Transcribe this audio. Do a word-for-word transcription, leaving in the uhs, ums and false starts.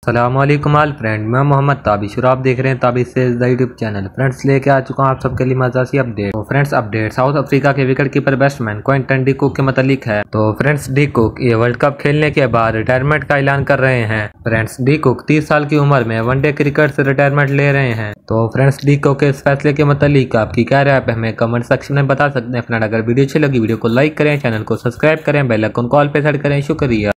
अस्सलामुअलैकुम all friend, मैं मोहम्मद ताबिश और आप देख रहे हैं ताबिश से यूट्यूब चैनल। फ्रेंड्स लेके आ चुका हूं आप सबके लिए मज़ा अपडेट। तो फ्रेंड्स अपडेट साउथ अफ्रीका के wicket keeper batsman Quinton de Kock के मतलब है। तो फ्रेंड्स डी कुक ये वर्ल्ड कप खेलने के बाद रिटायरमेंट का ऐलान कर रहे हैं। फ्रेंड्स डी कुक तीस साल की उम्र में वनडे क्रिकेट से रिटायरमेंट ले रहे हैं। तो फ्रेंड्स डी कुक के इस फैसले के मतलब आपकी क्या राय है हमें कमेंट सेक्शन में बता सकते हैं। फ्रेंड अगर वीडियो अच्छी लगी वीडियो को लाइक करें, चैनल को सब्सक्राइब करें, बेल आइकन को ऑल पे सेट करें। शुक्रिया।